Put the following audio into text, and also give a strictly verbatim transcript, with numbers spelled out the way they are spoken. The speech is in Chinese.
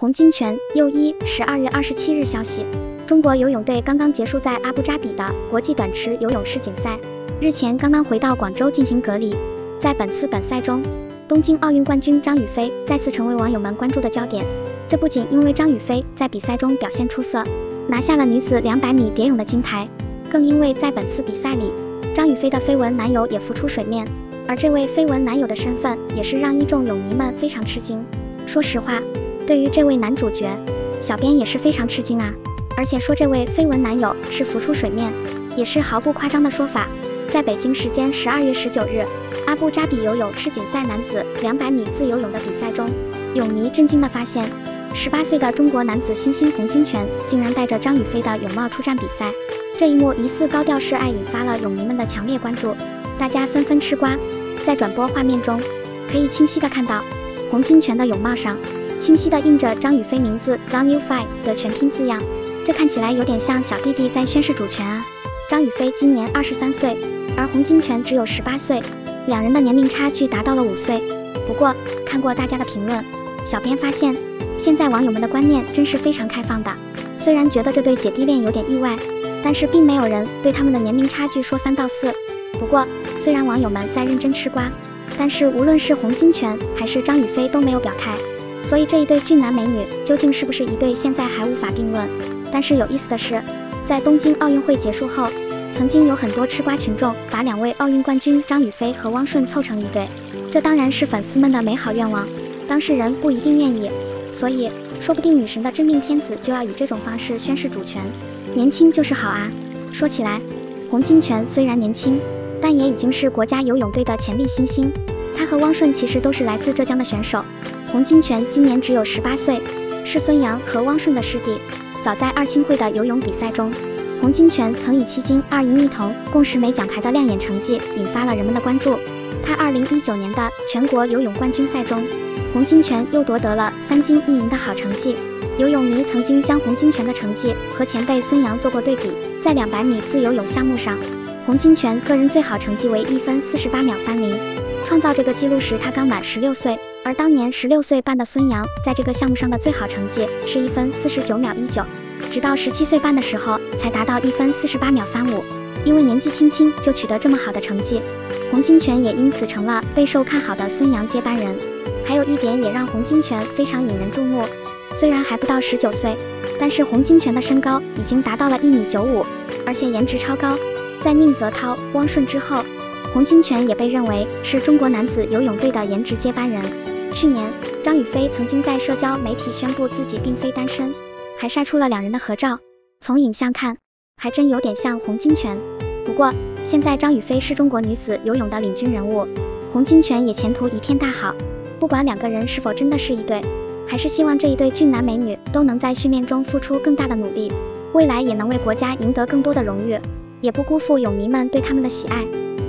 洪金泉又一十二月二十七日消息，中国游泳队刚刚结束在阿布扎比的国际短池游泳世锦赛，日前刚刚回到广州进行隔离。在本次本赛中，东京奥运冠军张雨霏再次成为网友们关注的焦点。这不仅因为张雨霏在比赛中表现出色，拿下了女子两百米蝶泳的金牌，更因为在本次比赛里，张雨霏的绯闻男友也浮出水面，而这位绯闻男友的身份也是让一众泳迷们非常吃惊。说实话，对于这位男主角，小编也是非常吃惊啊！而且说这位绯闻男友是浮出水面，也是毫不夸张的说法。在北京时间十二月十九日，阿布扎比游泳世锦赛男子两百米自由泳的比赛中，泳迷震惊地发现，十八岁的中国男子新星洪金泉竟然带着张雨霏的泳帽出战比赛。这一幕疑似高调示爱，引发了泳迷们的强烈关注，大家纷纷吃瓜。在转播画面中，可以清晰地看到洪金泉的泳帽上清晰地印着张雨霏名字 Zhang Yufei 的全拼字样，这看起来有点像小弟弟在宣示主权啊。张雨霏今年二十三岁，而洪金泉只有十八岁，两人的年龄差距达到了五岁。不过看过大家的评论，小编发现现在网友们的观念真是非常开放的，虽然觉得这对姐弟恋有点意外，但是并没有人对他们的年龄差距说三道四。不过虽然网友们在认真吃瓜，但是无论是洪金泉还是张雨霏都没有表态，所以这一对俊男美女究竟是不是一对，现在还无法定论。但是有意思的是，在东京奥运会结束后，曾经有很多吃瓜群众把两位奥运冠军张雨霏和汪顺凑成一对，这当然是粉丝们的美好愿望，当事人不一定愿意，所以说不定女神的真命天子就要以这种方式宣示主权。年轻就是好啊！说起来，洪金泉虽然年轻，但也已经是国家游泳队的潜力新星。他和汪顺其实都是来自浙江的选手。洪金泉今年只有十八岁，是孙杨和汪顺的师弟。早在二青会的游泳比赛中，洪金泉曾以七金二银一铜共十枚奖牌的亮眼成绩引发了人们的关注。他二零一九年的全国游泳冠军赛中，洪金泉又夺得了三金一银的好成绩。游泳迷曾经将洪金泉的成绩和前辈孙杨做过对比，在两百米自由泳项目上，洪金泉个人最好成绩为一分四十八秒三零，创造这个纪录时他刚满十六岁，而当年十六岁半的孙杨在这个项目上的最好成绩是一分四十九秒一九，直到十七岁半的时候才达到一分四十八秒三五。因为年纪轻轻就取得这么好的成绩，洪金泉也因此成了备受看好的孙杨接班人。还有一点也让洪金泉非常引人注目，虽然还不到十九岁，但是洪金泉的身高已经达到了一米九五，而且颜值超高。在宁泽涛、汪顺之后，洪金泉也被认为是中国男子游泳队的颜值接班人。去年，张雨霏曾经在社交媒体宣布自己并非单身，还晒出了两人的合照，从影像看，还真有点像洪金泉。不过，现在张雨霏是中国女子游泳的领军人物，洪金泉也前途一片大好。不管两个人是否真的是一对，还是希望这一对俊男美女都能在训练中付出更大的努力，未来也能为国家赢得更多的荣誉，也不辜负泳迷们对他们的喜爱。